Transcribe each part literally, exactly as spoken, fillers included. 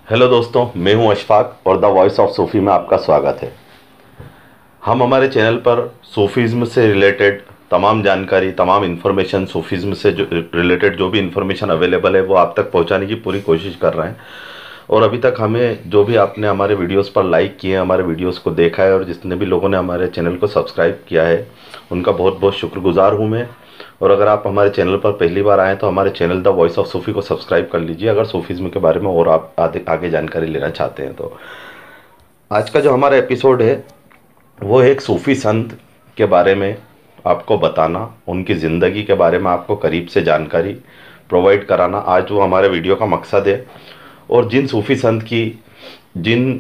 Hello दोस्तों, मैं हूं अशफाक और द वॉइस ऑफ सूफ़ी में आपका स्वागत है। हम हमारे चैनल पर सूफीज़्म से रिलेटेड तमाम जानकारी, तमाम इन्फॉर्मेशन, सूफीज़्म से जो रिलेटेड जो भी इन्फॉर्मेशन अवेलेबल है वो आप तक पहुंचाने की पूरी कोशिश कर रहे हैं। और अभी तक हमें जो भी आपने हमारे वीडियोस पर लाइक किए हैं, हमारे वीडियोस को देखा है और जितने भी लोगों ने हमारे चैनल को सब्सक्राइब किया है, उनका बहुत बहुत शुक्रगुजार हूँ मैं। और अगर आप हमारे चैनल पर पहली बार आएँ तो हमारे channel the voice of Sufi को सब्सक्राइब कर लीजिए, अगर सूफीज़्म के बारे में और आप आगे आगे जानकारी लेना चाहते हैं तो। आज का जो हमारा एपिसोड है वो एक सूफ़ी संत के बारे में आपको बताना, उनकी ज़िंदगी के बारे में आपको करीब से जानकारी प्रोवाइड कराना, आज वो हमारे वीडियो का मकसद है। और जिन सूफ़ी संत की, जिन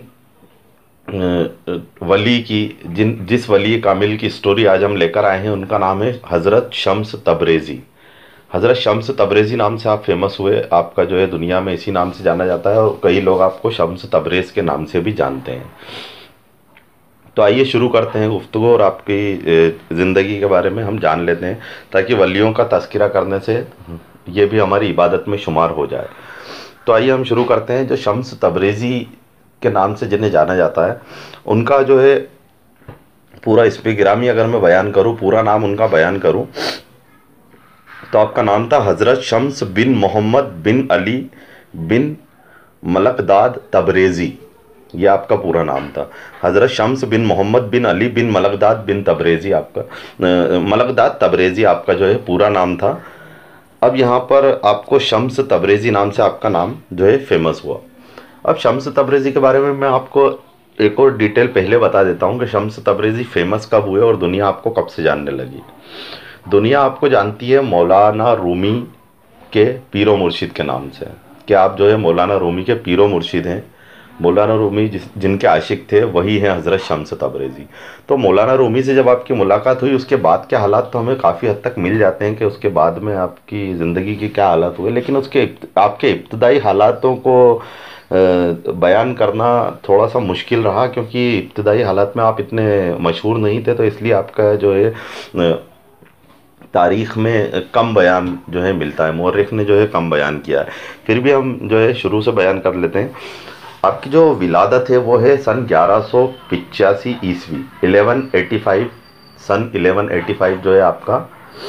अ, वली की, जिन जिस वली कामिल की स्टोरी आज हम लेकर आए हैं, उनका नाम है हज़रत शम्स तबरेज़ी। हज़रत शम्स तबरेज़ी नाम से आप फेमस हुए, आपका जो है दुनिया में इसी नाम से जाना जाता है और कई लोग आपको शम्स तबरेज़ के नाम से भी जानते हैं। तो आइए शुरू करते हैं गुफ्तगू और आपकी ज़िंदगी के बारे में हम जान लेते हैं, ताकि वलियों का तज़किरा करने से ये भी हमारी इबादत में शुमार हो जाए। तो आइए हम शुरू करते हैं। जो शम्स तबरेज़ी के नाम से जिन्हें जाना जाता है, उनका जो है पूरा इस्म गिरामी अगर मैं बयान करूँ, पूरा नाम उनका बयान करूँ तो आपका नाम था हज़रत शम्स बिन मोहम्मद बिन अली बिन मलकदाद तबरेज़ी। ये आपका पूरा नाम था, हज़रत शम्स बिन मोहम्मद बिन अली बिन मलकदाद बिन तबरेज़ी। आपका मलकदाद तबरेज़ी आपका जो है पूरा नाम था। अब यहाँ पर आपको शम्स तबरेज़ी नाम से आपका नाम जो है फेमस हुआ। अब शम्स तबरेज़ी के बारे में मैं आपको एक और डिटेल पहले बता देता हूँ कि शम्स तबरेज़ी फेमस कब हुए और दुनिया आपको कब से जानने लगी। दुनिया आपको जानती है मौलाना रूमी के पीरो मुर्शिद के नाम से, कि आप जो है मौलाना रूमी के पीरो मुर्शिद हैं। मौलाना रूमी जिस जिनके आशिक थे वही हैं हज़रत शम्स तबरेज़ी। तो मौलाना रूमी से जब आपकी मुलाकात हुई, उसके बाद के हालात तो हमें काफ़ी हद तक मिल जाते हैं कि उसके बाद में आपकी ज़िंदगी के क्या हालात हुए, लेकिन उसके आपके इब्तदाई हालातों को बयान करना थोड़ा सा मुश्किल रहा, क्योंकि इब्तदाई हालात में आप इतने मशहूर नहीं थे, तो इसलिए आपका जो है तारीख़ में कम बयान जो है मिलता है, मौरख़ ने जो है कम बयान किया है। फिर भी हम जो है शुरू से बयान कर लेते हैं। आपकी जो विलादत है वो है सन ग्यारह सौ पिचासी ईस्वी, ग्यारह सौ पचासी, सन ग्यारह सौ पचासी जो है आपका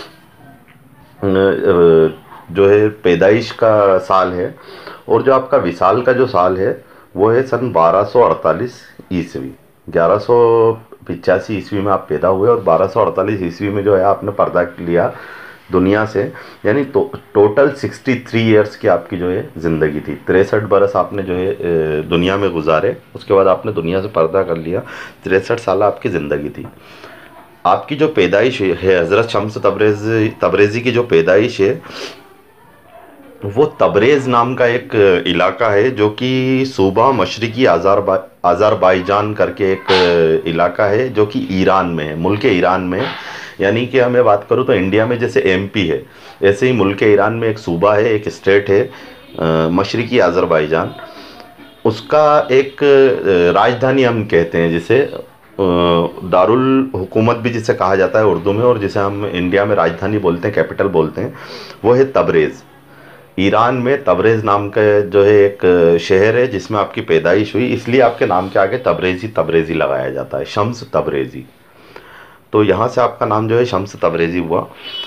जो है पैदाइश का साल है। और जो आपका विसाल का जो साल है वो है सन बारह सौ अड़तालीस ईस्वी। ग्यारह सौ पिचासी ईस्वी में आप पैदा हुए और बारह सौ अड़तालीस ईस्वी में जो है आपने पर्दा लिया दुनिया से, यानी तो, टोटल सिक्सटी थ्री ईयर्स की आपकी जो है ज़िंदगी थी। तिरसठ बरस आपने जो है दुनिया में गुजारे, उसके बाद आपने दुनिया से पर्दा कर लिया। तिरसठ साल आपकी ज़िंदगी थी। आपकी जो पैदाइश है, हज़रत शम्स तबरेज़ी तबरेज़ी की जो पैदाइश है वो तबरेज़ नाम का एक इलाका है, जो कि सूबा मशरिकी आज़ारबा आज़रबाईजान करके एक इलाका है, जो कि ईरान में है, मुल्क ईरान में। यानी कि हमें बात करूँ तो इंडिया में जैसे एमपी है, ऐसे ही मुल्क ईरान में एक सूबा है, एक स्टेट है मशरिकी आज़रबाईजान। उसका एक राजधानी हम कहते हैं, जिसे दारुल हुकूमत भी जिसे कहा जाता है उर्दू में, और जिसे हम इंडिया में राजधानी बोलते हैं, कैपिटल बोलते हैं, वो है तबरेज़। ईरान में तबरेज़ नाम का जो है एक शहर है जिसमें आपकी पैदाइश हुई, इसलिए आपके नाम के आगे तबरेज़ी तबरेज़ी लगाया जाता है, शम्स तबरेज़ी। तो यहाँ से आपका नाम जो है शम्स तबरेज़ी हुआ।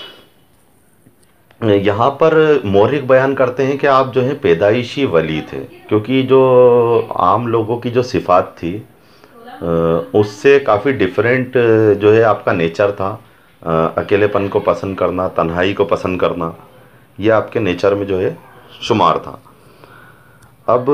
यहाँ पर मौरख़ बयान करते हैं कि आप जो है पैदाइशी वली थे, क्योंकि जो आम लोगों की जो सिफ़ात थी उससे काफ़ी डिफरेंट जो है आपका नेचर था। अकेलेपन को पसंद करना, तन्हाई को पसंद करना, ये आपके नेचर में जो है शुमार था। अब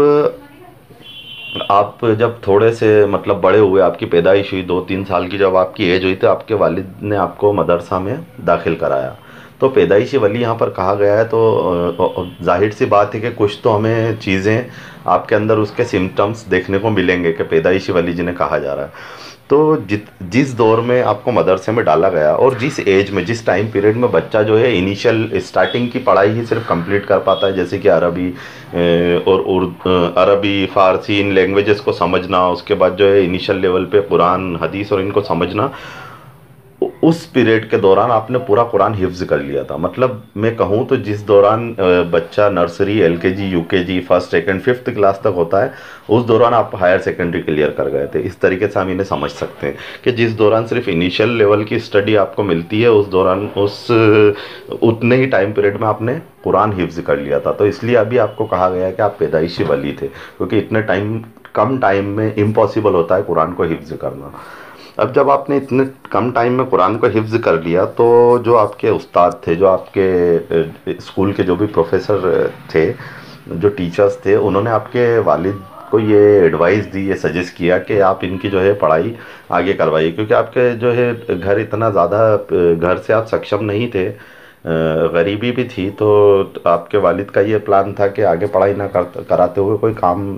आप जब थोड़े से मतलब बड़े हुए, आपकी पैदाइश हुई, दो तीन साल की जब आपकी एज हुई, तो आपके वालिद ने आपको मदरसा में दाखिल कराया। तो पैदाइशी वली यहाँ पर कहा गया है, तो जाहिर सी बात है कि कुछ तो हमें चीज़ें आपके अंदर उसके सिम्टम्स देखने को मिलेंगे कि पैदाइशी वली जिन्हें कहा जा रहा है। तो जित जिस दौर में आपको मदरसे में डाला गया और जिस एज में, जिस टाइम पीरियड में बच्चा जो है इनिशियल स्टार्टिंग की पढ़ाई ही सिर्फ कंप्लीट कर पाता है, जैसे कि अरबी और उर्दू, अरबी फ़ारसी, इन लैंग्वेजेस को समझना, उसके बाद जो है इनिशियल लेवल पे कुरान हदीस और इनको समझना, उ- उस पीरियड के दौरान आपने पूरा कुरान हिफ्ज कर लिया था। मतलब मैं कहूँ तो जिस दौरान अ, बच्चा nursery, LKG, UKG, first second fifth class तक होता है, उस दौरान आप हायर सेकेंडरी क्लियर कर गए थे। इस तरीके से हम इन्हें समझ सकते हैं कि जिस दौरान सिर्फ इनिशियल लेवल की स्टडी आपको मिलती है, उस दौरान उस अ, उतने ही टाइम पीरियड में आपने कुरान हिफ्ज कर लिया था। तो इसलिए अभी आपको कहा गया है कि आप पैदाइशी वली थे, क्योंकि इतने टाइम कम टाइम में इम्पॉसिबल होता है कुरान को हिफ्ज करना। अब जब आपने इतने कम टाइम में कुरान को हिफ्ज कर लिया, तो जो आपके उस्ताद थे, जो आपके अ, स्कूल के जो भी प्रोफेसर थे, जो टीचर्स थे, उन्होंने आपके वालिद को ये एडवाइस दी, ये सजेस्ट किया कि आप इनकी जो है पढ़ाई आगे करवाइए, क्योंकि आपके जो है घर इतना ज़्यादा अ, घर से आप सक्षम नहीं थे, अ, गरीबी भी थी। तो आपके वालिद का ये प्लान था कि आगे पढ़ाई ना कर कराते हुए कोई काम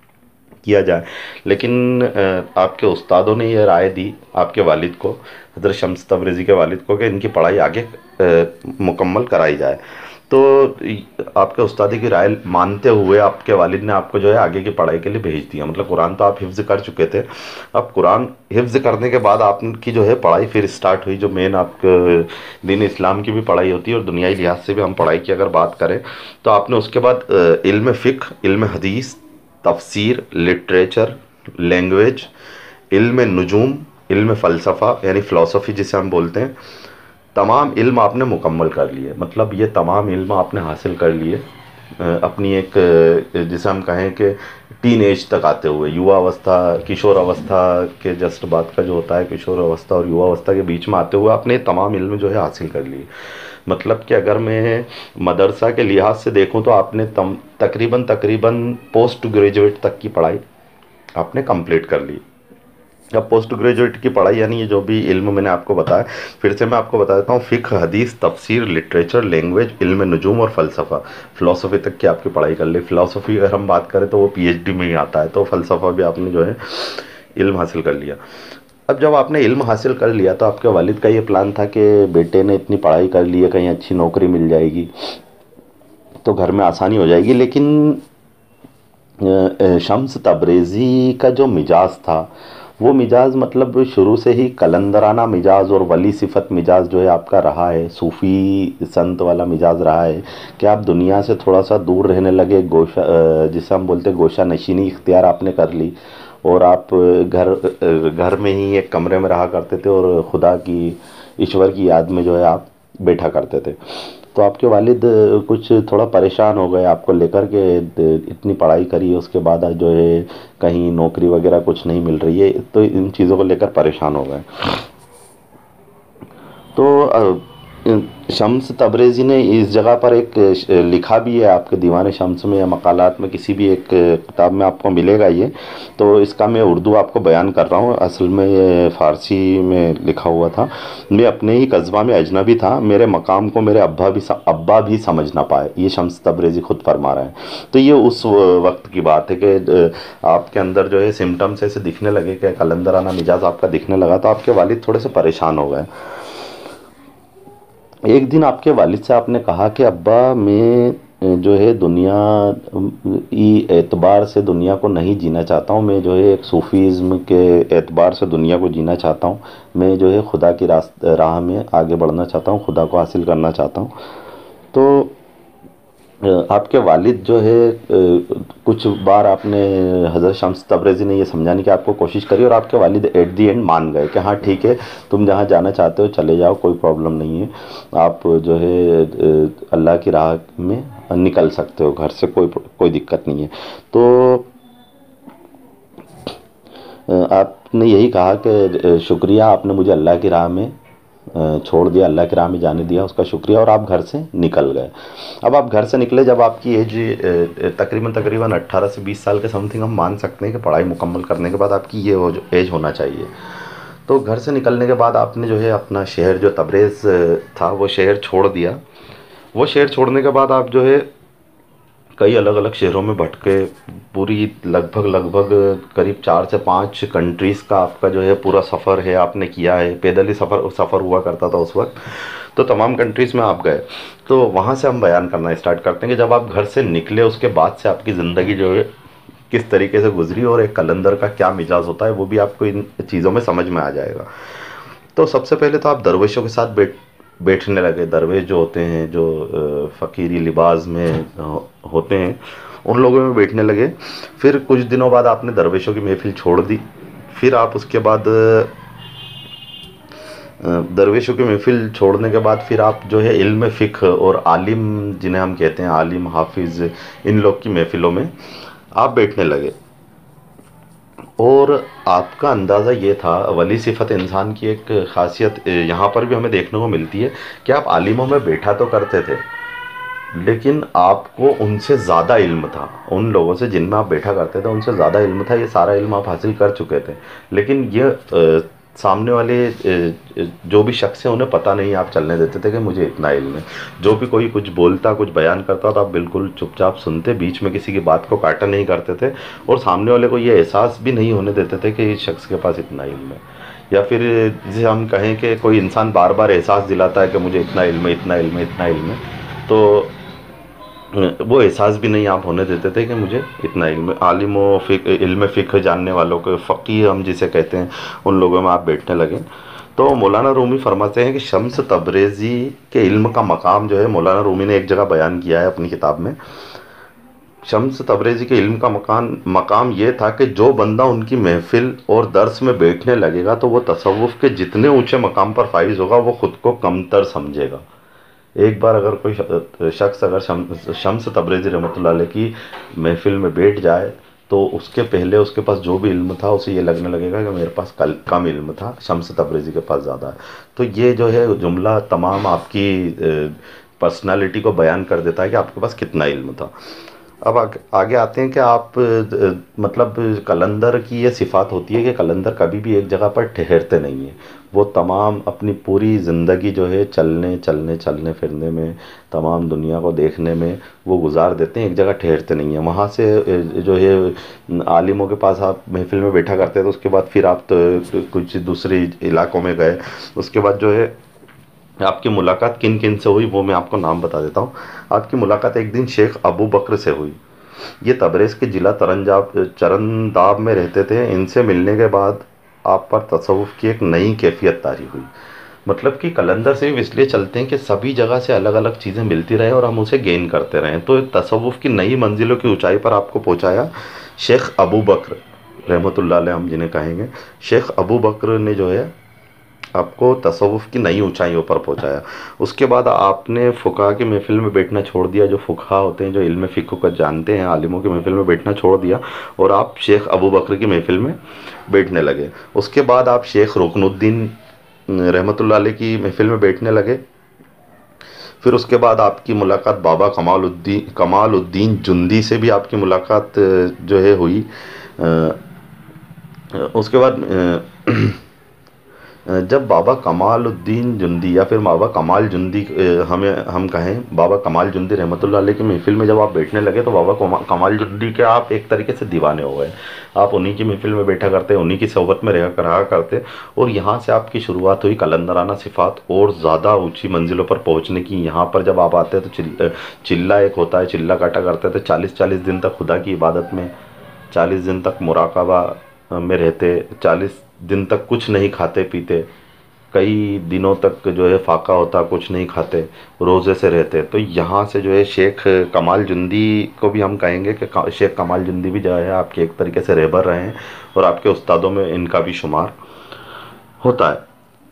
किया जाए। लेकिन अ, आपके उस्तादों ने ये राय दी आपके वालिद को, हज़रत शम्स तबरेज़ी के वालिद को, कि इनकी पढ़ाई आगे अ, मुकम्मल कराई जाए। तो इ- आपके उस्तादी की राय मानते हुए आपके वालिद ने आपको जो है आगे की पढ़ाई के लिए भेज दिया। मतलब कुरान तो आप हिफ्ज़ कर चुके थे, अब कुरान हिफ्ज़ करने के बाद आपकी जो है पढ़ाई फिर स्टार्ट हुई, जो मेन आपके दीन इस्लाम की भी पढ़ाई होती है और दुनियाई लिहाज से भी हम पढ़ाई की अगर बात करें, तो आपने उसके बाद अ, इल्म फ़िक्र, इल्म हदीस, तफसीर, लिटरेचर, लैंग्वेज, इल्म नुजूम, इल्म फ़लसफ़ा यानी फ़िलासफ़ी जिसे हम बोलते हैं, तमाम इल्म आपने मुकम्मल कर लिए। मतलब ये तमाम इल्म आपने हासिल कर लिए अ, अपनी एक अ, जिसे हम कहें कि टीन एज तक आते हुए, युवा अवस्था, किशोर अवस्था के जस्ट बाद का जो होता है, किशोर अवस्था और युवा अवस्था के बीच में आते हुए आपने तमाम इल्म जो है हासिल कर लिए। मतलब कि अगर मैं मदरसा के लिहाज से देखूं, तो आपने तम तकरीबन तकरीबन पोस्ट ग्रेजुएट तक की पढ़ाई आपने कंप्लीट कर ली। अब पोस्ट ग्रेजुएट की पढ़ाई यानी ये जो भी इल्म मैंने आपको बताया, फिर से मैं आपको बता देता हूँ, फ़िक्र, हदीस, तफसीर, लिटरेचर, लैंग्वेज, इल्म नुजूम और फ़लसफ़ा, फ़िलासफ़ी तक की आपकी पढ़ाई कर ली। फ़िलासफ़ी अगर हम बात करें तो वो पीएचडी में ही आता है, तो फ़लसफ़ा भी आपने जो है इल्म हासिल कर लिया। अब जब आपने इल्म हासिल कर लिया, तो आपके वालिद का ये प्लान था कि बेटे ने इतनी पढ़ाई कर ली है, कहीं अच्छी नौकरी मिल जाएगी तो घर में आसानी हो जाएगी। लेकिन अ, अ, शम्स तब्रेज़ी का जो मिजाज था, वो मिजाज मतलब शुरू से ही कलंदराना मिजाज और वली सिफत मिजाज जो है आपका रहा है, सूफ़ी संत वाला मिजाज रहा है, कि आप दुनिया से थोड़ा सा दूर रहने लगे, गोशा अ, जिसे हम बोलते हैं गोशा नशीनी इख्तियार आपने कर ली, और आप घर अ, घर में ही एक कमरे में रहा करते थे और खुदा की, ईश्वर की याद में जो है आप बैठा करते थे। तो आपके वालिद अ, कुछ थोड़ा परेशान हो गए आपको लेकर के, द- इतनी पढ़ाई करी, उसके बाद आज जो है कहीं नौकरी वगैरह कुछ नहीं मिल रही है, तो इन चीज़ों को लेकर परेशान हो गए। तो अ, शम्स तबरेज़ी ने इस जगह पर एक अ, लिखा भी है, आपके दीवान शम्स में या मकालात में किसी भी एक किताब में आपको मिलेगा ये। तो इसका मैं उर्दू आपको बयान कर रहा हूँ, असल में ये फ़ारसी में लिखा हुआ था। मैं अपने ही कस्बा में अजनबी था, मेरे मकाम को मेरे अब्बा भी अब्बा भी समझ ना पाए, ये शम्स तबरेज़ी खुद फरमा रहे हैं। तो ये उस वक्त की बात है कि अ, आपके अंदर जो है सिम्टम्स ऐसे दिखने लगे कि कलंदराना मिजाज आपका दिखने लगा, तो आपके वालिद थोड़े से परेशान हो गए। एक दिन आपके वालिद से आपने कहा कि अब्बा, मैं अ, जो है दुनिया ई एतबार से दुनिया को नहीं जीना चाहता हूँ, मैं जो है एक सूफीज़्म के एतबार से दुनिया को जीना चाहता हूँ, मैं जो है खुदा की रास्ते राह में आगे बढ़ना चाहता हूँ, खुदा को हासिल करना चाहता हूँ। तो अ, आपके वालिद जो है अ, कुछ बार आपने, हज़रत शम्स तबरेज़ी ने ये समझाने की आपको कोशिश करी, और आपके वालिद एट दी एंड मान गए कि हाँ ठीक है, तुम जहाँ जाना चाहते हो चले जाओ, कोई प्रॉब्लम नहीं है, आप जो है अ, अल्लाह की राह में निकल सकते हो घर से, कोई कोई दिक्कत नहीं है। तो अ, आपने यही कहा कि अ, शुक्रिया, आपने मुझे अल्लाह की राह में अ, छोड़ दिया, अल्लाह की राह में जाने दिया, उसका शुक्रिया, और आप घर से निकल गए। अब आप घर से निकले जब आपकी एज तकरीबन तकरीबन अट्ठारह से बीस साल के समथिंग हम मान सकते हैं कि पढ़ाई मुकम्मल करने के बाद आपकी ये हो एज होना चाहिए। तो घर से निकलने के बाद आपने जो है अपना शहर जो तबरेज़ था वो शहर छोड़ दिया। वो शहर छोड़ने के बाद आप जो है कई अलग अलग शहरों में भटके, पूरी लगभग लगभग करीब चार से पाँच कंट्रीज़ का आपका जो है पूरा सफ़र है आपने किया है, पैदल ही सफ़र सफ़र हुआ करता था उस वक्त। तो तमाम कंट्रीज़ में आप गए। तो वहाँ से हम बयान करना स्टार्ट करते हैं कि जब आप घर से निकले उसके बाद से आपकी ज़िंदगी जो है किस तरीके से गुजरी, और एक कलंदर का क्या मिजाज होता है वो भी आपको इन चीज़ों में समझ में आ जाएगा। तो सबसे पहले तो आप दरवेशों के साथ बैठ बैठने लगे। दरवेश जो होते हैं, जो अ, फ़कीरी लिबास में अ, होते हैं, उन लोगों में बैठने लगे। फिर कुछ दिनों बाद आपने दरवेशों की महफ़िल छोड़ दी। फिर आप उसके बाद अ, दरवेशों की महफ़िल छोड़ने के बाद फिर आप जो है इल्म फ़िक़्ह और आलिम, जिन्हें हम कहते हैं आलिम, हाफ़िज़, इन लोग की महफ़िलों में आप बैठने लगे। और आपका अंदाज़ा ये था, वली सिफ़त इंसान की एक ख़ासियत यहाँ पर भी हमें देखने को मिलती है कि आप आलिमों में बैठा तो करते थे, लेकिन आपको उनसे ज़्यादा इल्म था। उन लोगों से जिनमें आप बैठा करते थे उनसे ज़्यादा इल्म था। ये सारा इल्म आप हासिल कर चुके थे, लेकिन ये अ, सामने वाले अ, जो भी शख्स है उन्हें पता नहीं आप चलने देते थे कि मुझे इतना इल्म है। जो भी कोई कुछ बोलता, कुछ बयान करता तो आप बिल्कुल चुपचाप सुनते, बीच में किसी की बात को काटा नहीं करते थे, और सामने वाले को ये एहसास भी नहीं होने देते थे कि इस शख्स के पास इतना इल्म है। या फिर जिसे हम कहें कि कोई इंसान बार बार एहसास दिलाता है कि मुझे इतना इल्म है, इतना इल्म है, इतना इल्म है, तो वो एहसास भी नहीं आप होने देते थे कि मुझे इतना इल्म। आलिम व फ़िक़्ह, इल्म फ़िक़्ह जानने वालों को, फ़क़ीह हम जिसे कहते हैं, उन लोगों में आप बैठने लगे। तो मौलाना रूमी फरमाते हैं कि शम्स तबरेज़ी के इल्म का मकाम जो है, मौलाना रूमी ने एक जगह बयान किया है अपनी किताब में। शम्स तबरेज़ी के इल्म का मकान मकाम ये था कि जो बंदा उनकी महफ़िल और दर्स में बैठने लगेगा तो वो तसव्वुफ़ के जितने ऊँचे मकाम पर फ़ाइज़ होगा वो ख़ुद को कमतर समझेगा। एक बार अगर कोई शख्स अगर शम्स शम्स तबरेज़ी रहमतुल्लाह अलैह की महफ़िल में बैठ जाए तो उसके पहले उसके पास जो भी इल्म था उसे ये लगने लगेगा कि मेरे पास कल कम इल्म था, शम्स तबरेज़ी के पास ज़्यादा है। तो ये जो है जुमला तमाम आपकी पर्सनालिटी को बयान कर देता है कि आपके पास कितना इल्म था। अब आगे आगे आते हैं कि आप अ, मतलब कलंदर की ये सिफ़ात होती है कि कलंदर कभी भी एक जगह पर ठहरते नहीं हैं। वो तमाम अपनी पूरी ज़िंदगी जो है चलने चलने चलने फिरने में, तमाम दुनिया को देखने में वो गुजार देते हैं, एक जगह ठहरते नहीं हैं। वहाँ से अ, जो है आलिमों के पास आप महफ़िल में बैठा करते हैं, तो उसके बाद फिर आप तो कुछ दूसरे इलाकों में गए, उसके बाद जो है आपकी मुलाकात किन किन से हुई वो मैं आपको नाम बता देता हूँ। आपकी मुलाकात एक दिन शेख अबू बकर से हुई। ये तबरेज़ के ज़िला तरंजाब चरंदाब में रहते थे। इनसे मिलने के बाद आप पर तसव्वुफ़ की एक नई कैफ़ियत तारी हुई। मतलब कि कलंदर से भी इसलिए चलते हैं कि सभी जगह से अलग अलग चीज़ें मिलती रहें और हम उसे गेन करते रहें। तो तसव्वुफ़ की नई मंजिलों की ऊंचाई पर आपको पहुंचाया शेख अबू बकर रहमतुल्लाह अलैह, हम जिन्हें कहेंगे। शेख अबू बकर ने जो है आपको तसव्वुफ़ की नई ऊंचाइयों पर पहुंचाया। उसके बाद आपने फ़ुक़हा की महफ़िल में बैठना छोड़ दिया। जो फ़ुक़हा होते हैं, जो इल्म फ़िक़्ह को जानते हैं, आलिमों की महफ़िल में बैठना छोड़ दिया और आप शेख अबू बकर की महफ़िल में बैठने लगे। उसके बाद आप शेख रुकनुद्दीन रहमतुल्लाह अलैह की महफ़िल में बैठने लगे। फिर उसके बाद आपकी मुलाकात बाबा कमालुद्दीन कमालुद्दीन जुंदी से भी आपकी मुलाकात जो है हुई। उसके बाद जब बाबा कमालुद्दीन जुंदी या फिर बाबा कमाल जुंदी हमें हम कहें, बाबा कमाल जुंदी रहमतुल्लाह अलैह की महफ़िल में जब आप बैठने लगे तो बाबा कमाल जुंदी के आप एक तरीके से दीवाने हो गए। आप उन्हीं की महफ़िल में बैठा करते, उन्हीं की सोहबत में रहा रहा करते, और यहाँ से आपकी शुरुआत हुई कलंदराना सिफ़ात और ज़्यादा ऊँची मंजिलों पर पहुँचने की। यहाँ पर जब आप आते तो चिल्ला चिल्ला एक होता है, चिल्ला काटा करते थे। चालीस चालीस दिन तक खुदा की इबादत में, चालीस दिन तक मुराक़बा में रहते, चालीस दिन तक कुछ नहीं खाते पीते, कई दिनों तक जो है फाका होता, कुछ नहीं खाते, रोज़े से रहते। तो यहाँ से जो है शेख कमाल जुंदी को भी हम कहेंगे कि शेख कमाल जुंदी भी जो है आपके एक तरीके से रहबर रहे हैं और आपके उस्तादों में इनका भी शुमार होता है।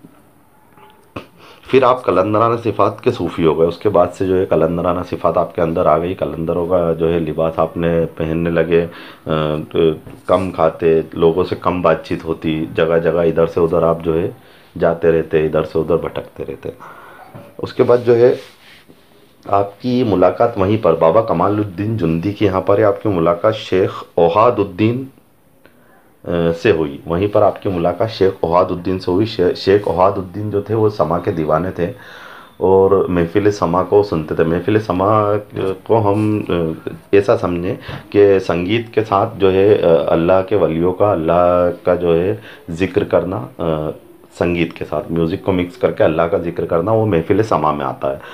फिर आप कलंदराना सिफ़ात के सूफ़ी हो गए। उसके बाद से जो है कलंदराना सिफ़ात आपके अंदर आ गई। कलंदरों का जो है लिबास आपने पहनने लगे, तो कम खाते, लोगों से कम बातचीत होती, जगह जगह इधर से उधर आप जो है जाते रहते, इधर से उधर भटकते रहते। उसके बाद जो है आपकी मुलाकात वहीं पर बाबा कमालुद्दीन जुंदी की यहाँ पर है आपकी मुलाकात शेख ओहादुद्दीन से हुई। वहीं पर आपकी मुलाकात शेख ओहादुद्दीन से हुई। शे, शेख ओहादुद्दीन जो थे वो समा के दीवाने थे और महफ़िल समा को सुनते थे। महफ़िल समा को हम ऐसा समझें कि संगीत के साथ जो है अल्लाह के वलियों का, अल्लाह का जो है ज़िक्र करना, संगीत के साथ म्यूज़िक को मिक्स करके अल्लाह का ज़िक्र करना, वो महफ़िल समा में आता है।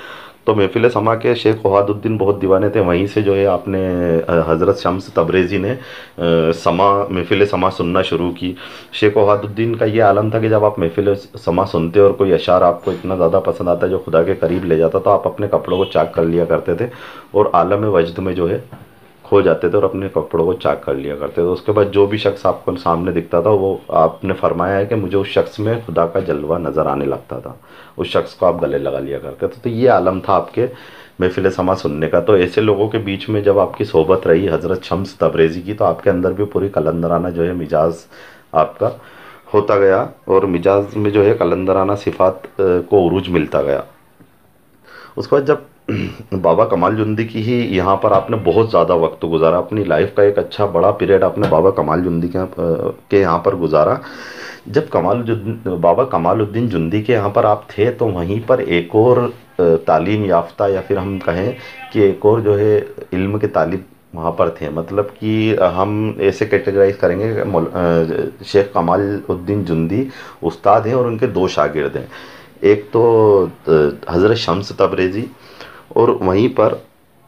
तो महफिल समा के शेख वहादुद्दीन बहुत दीवाने थे। वहीं से जो है आपने हज़रत शम्स तबरेज़ी ने अ, समा महफिल समा सुनना शुरू की। शेख वहादुद्दीन का ये आलम था कि जब आप महफिल समा सुनते और कोई अशार आपको इतना ज़्यादा पसंद आता है जो खुदा के करीब ले जाता, तो आप अपने कपड़ों को चाक कर लिया करते थे और आलम वजद में जो है खो जाते थे और अपने कपड़ों को चाक कर लिया करते थे। उसके बाद जो भी शख्स आपको सामने दिखता था, वो आपने फरमाया है कि मुझे उस शख्स में खुदा का जलवा नज़र आने लगता था, उस शख्स को आप गले लगा लिया करते थे। तो ये आलम था आपके महफिल समा सुनने का। तो ऐसे लोगों के बीच में जब आपकी सोहबत रही हज़रत शम्स तबरेज़ी की, तो आपके अंदर भी पूरी कलंदराना जो है मिजाज आपका होता गया और मिजाज में जो है कलंदराना सिफ़ात को उरूज मिलता गया। उसके बाद जब बाबा कमालजुंदी की ही यहाँ पर आपने बहुत ज़्यादा वक्त गुजारा, अपनी लाइफ का एक अच्छा बड़ा पीरियड आपने बाबा कमालजुंदी के के यहाँ पर गुजारा। जब कमाल बाबा कमालुद्दीन जुंदी के यहाँ पर आप थे, तो वहीं पर एक और तालीम याफ्ता या फिर हम कहें कि एक और जो है इल्म के तालिब वहाँ पर थे। मतलब कि हम ऐसे कैटेगराइज करेंगे कि शेख कमालुद्दीन जुंदी उस्ताद हैं और उनके दो शागिर्द हैं, एक तो हज़रत शम्स तबरेज़ी और वहीं पर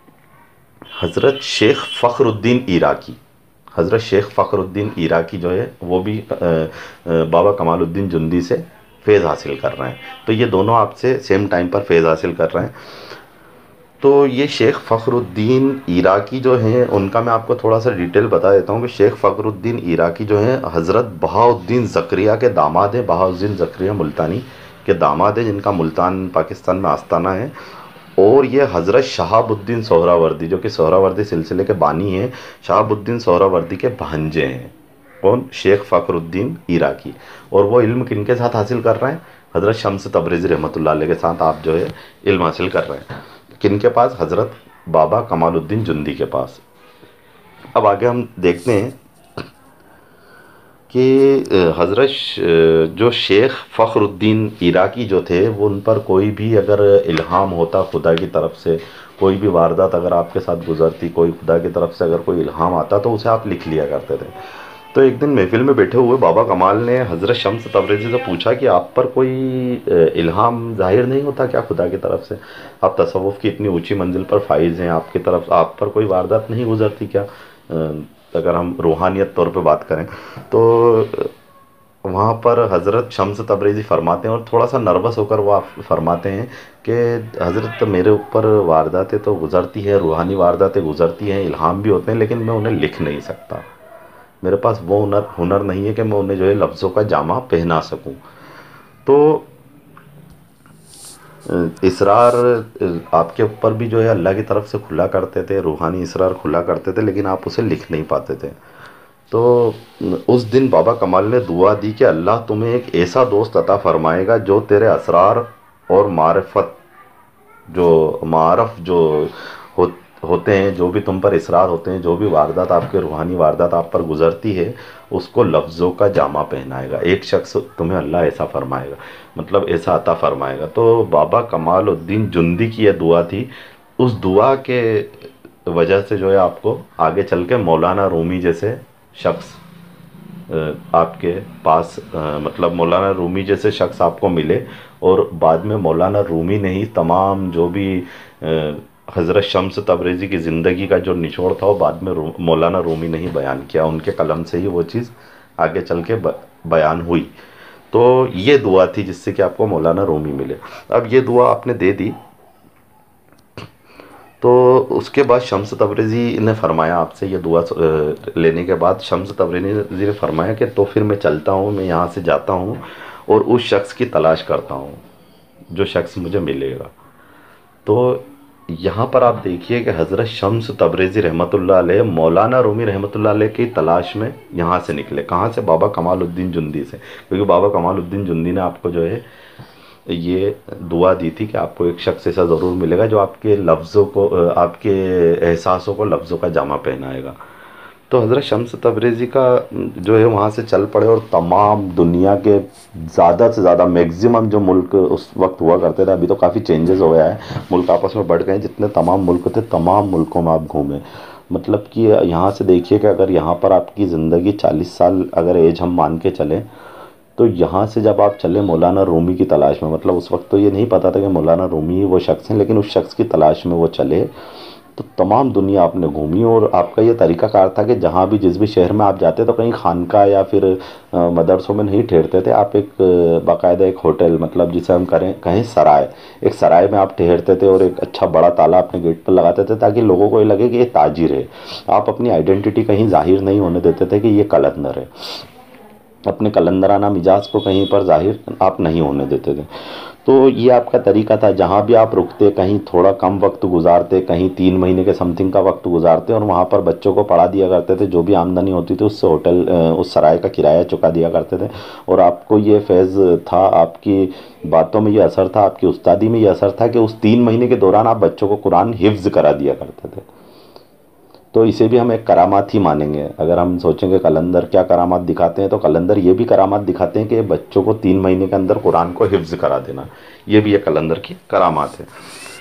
हज़रत शेख फ़खरुद्दीन इराकी। हज़रत शेख फ़खरुद्दीन इराकी जो है वो भी बाबा कमालुद्दीन जुंदी से फैज़ हासिल कर रहे हैं। तो ये दोनों आपसे सेम टाइम पर फैज़ हासिल कर रहे हैं। तो ये शेख फ़खरुद्दीन इराकी जो हैं, उनका मैं आपको थोड़ा सा डिटेल बता देता हूँ कि शेख फ़खरुद्दीन इराकी जो हैं हज़रत बहाउद्दीन ज़करिया के दामाद हैं। बहाउद्दीन ज़करिया मुल्तानी के दामाद हैं, जिनका मुल्तान पाकिस्तान में आस्ताना है। और ये हज़रत शहाबुद्दीन सोहरावर्दी, जो कि सोहरावर्दी सिलसिले के बानी हैं, शहाबुद्दीन सोहरावर्दी के भांजे हैं। कौन? शेख फ़खरुद्दीन इराकी। और वो इल्म किन के साथ हासिल कर रहे हैं? हज़रत शम्स तबरेज़ी रहमतुल्लाह अलैह के साथ आप जो है इल्म हासिल कर रहे हैं। किन के पास? हज़रत बाबा कमालुद्दीन जुंदी के पास। अब आगे हम देखते हैं कि हज़रत जो शेख फ़खरुद्दीन इराकी जो थे, वो उन पर कोई भी अगर इल्हाम होता खुदा की तरफ से, कोई भी वारदात अगर आपके साथ गुजरती, कोई खुदा की तरफ से अगर कोई इल्हाम आता, तो उसे आप लिख लिया करते थे। तो एक दिन महफिल में बैठे हुए बाबा कमाल ने हज़रत शम्स तबरेज़ी से पूछा कि आप पर कोई इल्हाम ज़ाहिर नहीं होता क्या खुदा की तरफ से? आप तसव्वुफ़ की इतनी ऊंची मंजिल पर फाइज़ हैं, आपकी तरफ आप पर कोई वारदात नहीं गुजरती क्या? अगर हम रूहानियत तौर पे बात करें तो वहाँ पर हज़रत शम्स तबरेज़ी फरमाते हैं, और थोड़ा सा नर्वस होकर वो फरमाते हैं कि हज़रत मेरे ऊपर वारदातें तो गुज़रती है, रूहानी वारदातें गुज़रती हैं, इल्हाम भी होते हैं, लेकिन मैं उन्हें लिख नहीं सकता। मेरे पास वो हुनर हुनर नहीं है कि मैं उन्हें जो है लफ्ज़ों का जामा पहना सकूं। तो इसरार आपके ऊपर भी जो है अल्लाह की तरफ से खुला करते थे, रूहानी इसरार खुला करते थे, लेकिन आप उसे लिख नहीं पाते थे। तो उस दिन बाबा कमाल ने दुआ दी कि अल्लाह तुम्हें एक ऐसा दोस्त अता फरमाएगा जो तेरे असरार और मारफत, जो मारफ जो हो, होते हैं, जो भी तुम पर इसरार होते हैं, जो भी वारदात आपके रूहानी वारदात आप पर गुजरती है, उसको लफ्ज़ों का जामा पहनाएगा। एक शख्स तुम्हें अल्लाह ऐसा फरमाएगा, मतलब ऐसा अता फरमाएगा। तो बाबा कमालुद्दीन जुंदी की यह दुआ थी। उस दुआ के वजह से जो है आपको आगे चल के मौलाना रूमी जैसे शख्स आपके पास, मतलब मौलाना रूमी जैसे शख्स आपको मिले, और बाद में मौलाना रूमी ने ही तमाम जो भी हज़रत शम्स तबरेज़ी की ज़िंदगी का जो निचोड़ था, वो बाद में मौलाना रूमी ने ही बयान किया। उनके कलम से ही वो चीज़ आगे चल के बयान हुई। तो ये दुआ थी जिससे कि आपको मौलाना रूमी मिले। अब ये दुआ आपने दे दी, तो उसके बाद शम्स तबरेज़ी ने फरमाया आपसे, ये दुआ लेने के बाद शम्स तबरेज़ी ने फरमाया कि तो फिर मैं चलता हूँ, मैं यहाँ से जाता हूँ और उस शख्स की तलाश करता हूँ जो शख्स मुझे मिलेगा। तो यहाँ पर आप देखिए कि हज़रत शम्स तबरेज़ी रहमतुल्लाह अलैह मौलाना रूमी रहमतुल्लाह अलैह की तलाश में यहाँ से निकले। कहाँ से? बाबा कमालुद्दीन जुंदी से, क्योंकि बाबा कमालुद्दीन जुंदी ने आपको जो है ये दुआ दी थी कि आपको एक शख्स ऐसा ज़रूर मिलेगा जो आपके लफ्ज़ों को, आपके एहसासों को लफ्ज़ों का जामा पहनाएगा। तो हज़रत शम्स तबरेज़ी का जो है वहाँ से चल पड़े, और तमाम दुनिया के ज़्यादा से ज़्यादा मैक्सिमम जो मुल्क उस वक्त हुआ करते थे, अभी तो काफ़ी चेंजेस हो गया है, मुल्क आपस में बढ़ गए, जितने तमाम मुल्क थे तमाम मुल्कों में आप घूमें। मतलब कि यहाँ से देखिए कि अगर यहाँ पर आपकी ज़िंदगी चालीस साल अगर एज हम मान के चलें, तो यहाँ से जब आप चले मौलाना रूमी की तलाश में, मतलब उस वक्त तो ये नहीं पता था कि मौलाना रूमी वो शख्स हैं, लेकिन उस शख्स की तलाश में वो चले, तो तमाम दुनिया आपने घूमी। और आपका ये तरीक़ाकार था कि जहाँ भी जिस भी शहर में आप जाते तो कहीं खानका या फिर अ, मदरसों में नहीं ठहरते थे आप, एक अ, बाकायदा एक होटल, मतलब जिसे हम करें कहें सराय, एक सराय में आप ठहरते थे और एक अच्छा बड़ा ताला अपने गेट पर लगाते थे ताकि लोगों को ये लगे कि ये ताजिर है। आप अपनी आइडेंटिटी कहीं जाहिर नहीं होने देते थे कि ये कलंदर है, अपने कलंदराना मिजाज को कहीं पर जाहिर आप नहीं होने देते थे। तो ये आपका तरीका था, जहाँ भी आप रुकते कहीं थोड़ा कम वक्त गुजारते, कहीं तीन महीने के समथिंग का वक्त गुजारते और वहाँ पर बच्चों को पढ़ा दिया करते थे, जो भी आमदनी होती थी उससे होटल उस सराय का किराया चुका दिया करते थे। और आपको ये फैज़ था, आपकी बातों में ये असर था, आपकी उस्तादी में ये असर था कि उस तीन महीने के दौरान आप बच्चों को कुरान हिफ्ज़ करा दिया करते थे। तो इसे भी हम एक करामात ही मानेंगे। अगर हम सोचेंगे कलंदर क्या करामात दिखाते हैं, तो कलंदर ये भी करामात दिखाते हैं कि बच्चों को तीन महीने के अंदर कुरान को हिफ्ज़ करा देना, ये भी एक कलंदर की करामात है।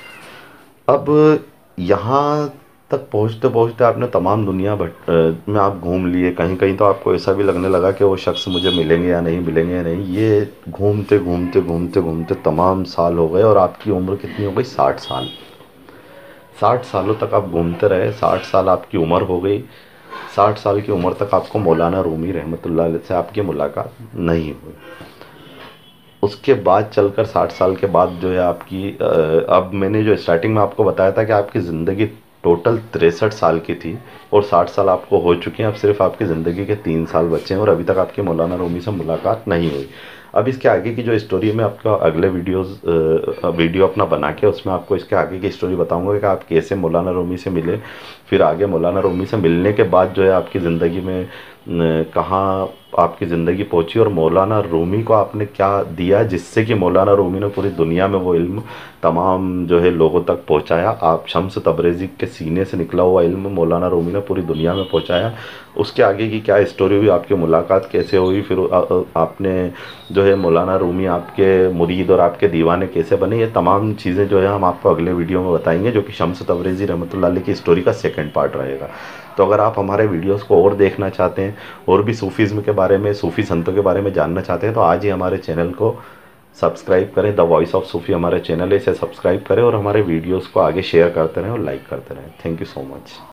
अब यहाँ तक पहुँचते पहुँचते आपने तमाम दुनिया भट में आप घूम लिए, कहीं कहीं तो आपको ऐसा भी लगने लगा कि वो शख्स मुझे मिलेंगे या नहीं मिलेंगे या नहीं। ये घूमते घूमते घूमते घूमते तमाम साल हो गए और आपकी उम्र कितनी हो गई? साठ साल। साठ सालों तक आप घूमते रहे, साठ साल आपकी उम्र हो गई। साठ साल की उम्र तक आपको मौलाना रूमी रहमतुल्लाह अलैह से आपकी मुलाकात नहीं हुई। उसके बाद चलकर साठ साल के बाद जो है आपकी अब मैंने जो स्टार्टिंग में आपको बताया था कि आपकी ज़िंदगी टोटल तिरसठ साल की थी और साठ साल आपको हो चुके हैं। अब सिर्फ आपकी ज़िंदगी के तीन साल बचे हैं और अभी तक आपकी मौलाना रूमी से मुलाकात नहीं हुई। अब इसके आगे की जो स्टोरी मैं आपका अगले वीडियोस वीडियो अपना बना के उसमें आपको इसके आगे की स्टोरी बताऊंगा कि आप कैसे मौलाना रूमी से मिले, फिर आगे मौलाना रूमी से मिलने के बाद जो है आपकी ज़िंदगी में कहाँ आपकी ज़िंदगी पहुंची और मौलाना रूमी को आपने क्या दिया जिससे कि मौलाना रूमी ने पूरी दुनिया में वो इल्म तमाम जो है लोगों तक पहुंचाया। आप शम्स तबरेज़ी के सीने से निकला हुआ इल्म मौलाना रूमी ने पूरी दुनिया में पहुंचाया। उसके आगे की क्या स्टोरी हुई, आपकी मुलाकात कैसे हुई, फिर आपने जो है मौलाना रूमी आपके मुरीद और आपके दीवाने कैसे बने, ये तमाम चीज़ें जो है हम आपको अगले वीडियो में बताएंगे, जो कि शम्स तबरेज़ी रहमतुल्लाह अलैह की स्टोरी का सेकंड पार्ट रहेगा। तो अगर आप हमारे वीडियोस को और देखना चाहते हैं और भी सूफीज़्म के बारे में, सूफ़ी संतों के बारे में जानना चाहते हैं, तो आज ही हमारे चैनल को सब्सक्राइब करें। द वॉइस ऑफ सूफ़ी हमारे चैनल है, इसे सब्सक्राइब करें और हमारे वीडियोस को आगे शेयर करते रहें और लाइक करते रहें। Thank you so much.